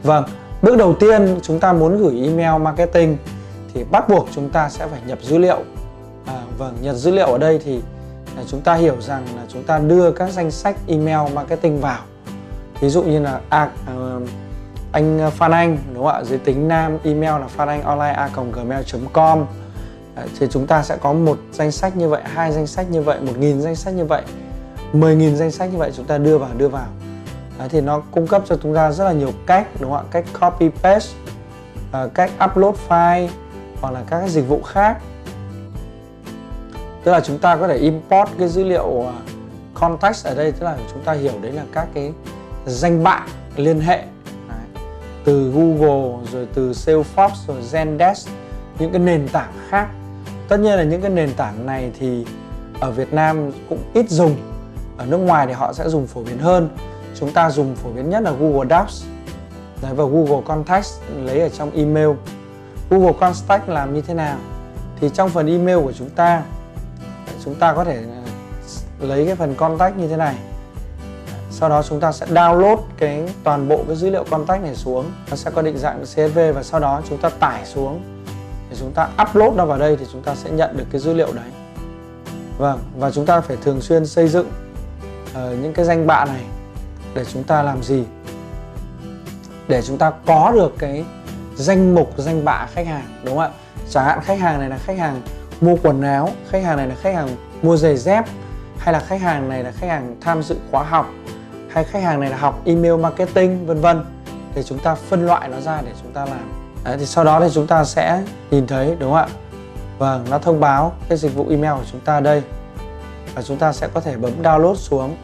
Vâng, bước đầu tiên chúng ta muốn gửi email marketing thì bắt buộc chúng ta sẽ phải nhập dữ liệu. Vâng, nhập dữ liệu ở đây thì chúng ta hiểu rằng là chúng ta đưa các danh sách email marketing vào. Ví dụ như là anh Phan Anh, đúng không ạ? Giới tính nam, email là phananhonline@gmail.com. Thì chúng ta sẽ có một danh sách như vậy, 2 danh sách như vậy, 1000 danh sách như vậy, 10.000 danh sách như vậy chúng ta đưa vào. Thì nó cung cấp cho chúng ta rất là nhiều cách, đúng không ạ? Cách copy paste, cách upload file hoặc là các dịch vụ khác. Tức là chúng ta có thể import cái dữ liệu context ở đây, tức là chúng ta hiểu đấy là các cái danh bạ liên hệ từ Google, rồi từ Salesforce, rồi Zendesk, những cái nền tảng khác. Tất nhiên là những cái nền tảng này thì ở Việt Nam cũng ít dùng, ở nước ngoài thì họ sẽ dùng phổ biến hơn. Chúng ta dùng phổ biến nhất là Google Docs và Google Contacts lấy ở trong email. Google Contacts làm như thế nào? Thì trong phần email của chúng ta có thể lấy cái phần contact như thế này. Sau đó chúng ta sẽ download toàn bộ cái dữ liệu contact này xuống. Nó sẽ có định dạng CSV và sau đó chúng ta tải xuống. Để chúng ta upload nó vào đây thì chúng ta sẽ nhận được cái dữ liệu đấy. Vâng, và chúng ta phải thường xuyên xây dựng những cái danh bạ này để chúng ta làm gì? Để chúng ta có được cái danh mục danh bạ khách hàng, đúng không ạ? Chẳng hạn khách hàng này là khách hàng mua quần áo, khách hàng này là khách hàng mua giày dép, hay là khách hàng này là khách hàng tham dự khóa học, hay khách hàng này là học email marketing, vân vân. Thì chúng ta phân loại nó ra để chúng ta làm. Đấy, thì sau đó thì chúng ta sẽ nhìn thấy, đúng không ạ? Vâng, nó thông báo cái dịch vụ email của chúng ta đây. Và chúng ta sẽ có thể bấm download xuống.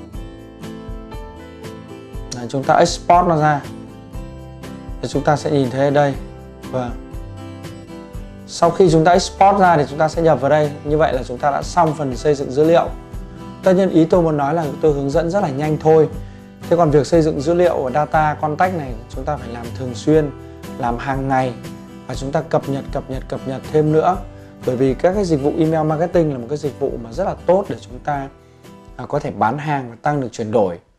Đấy, chúng ta export nó ra. Thì chúng ta sẽ nhìn thấy ở đây. Vâng. Sau khi chúng ta export ra thì chúng ta sẽ nhập vào đây. Như vậy là chúng ta đã xong phần xây dựng dữ liệu. Tất nhiên ý tôi muốn nói là tôi hướng dẫn rất là nhanh thôi. Thế còn việc xây dựng dữ liệu ở data contact này chúng ta phải làm thường xuyên, làm hàng ngày. Và chúng ta cập nhật thêm nữa. Bởi vì các cái dịch vụ email marketing là một cái dịch vụ mà rất là tốt để chúng ta có thể bán hàng và tăng được chuyển đổi.